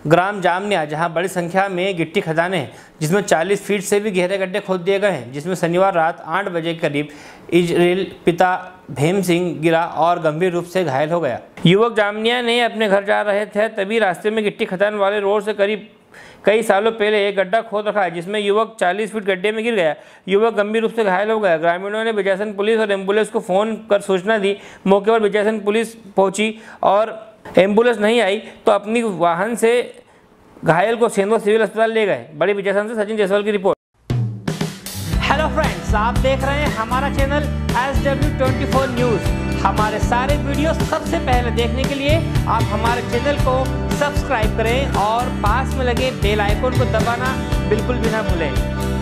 ग्राम जामनिया, जहां बड़ी संख्या में गिट्टी खदानें हैं, जिसमें 40 फीट से भी गहरे गड्ढे खोद दिए गए हैं, जिसमें शनिवार रात 8 बजे के करीब इजराइल पिता भीम सिंह गिरा और गंभीर रूप से घायल हो गया। युवक जामनिया ने अपने घर जा रहे थे, तभी रास्ते में गिट्टी खदान वाले रोड से करीब कई सालों पहले एक गड्ढा खोद रखा है, जिसमें युवक 40 फीट गड्ढे में गिर गया। युवक गंभीर रूप से घायल हो गया। ग्रामीणों ने बिजासन पुलिस और एम्बुलेंस को फोन कर सूचना दी। मौके पर बिजासन पुलिस पहुंची और एम्बुलेंस नहीं आई तो अपनी वाहन से घायल को सेंधवा सिविल अस्पताल ले गए। बड़ी बिजासन से सचिन जायसवाल की रिपोर्ट। हेलो फ्रेंड्स, आप देख रहे हैं हमारा चैनल SW24 न्यूज़। हमारे सारे वीडियो सबसे पहले देखने के लिए आप हमारे चैनल को सब्सक्राइब करें और पास में लगे बेल आइकन को दबाना बिल्कुल भी ना भूलें।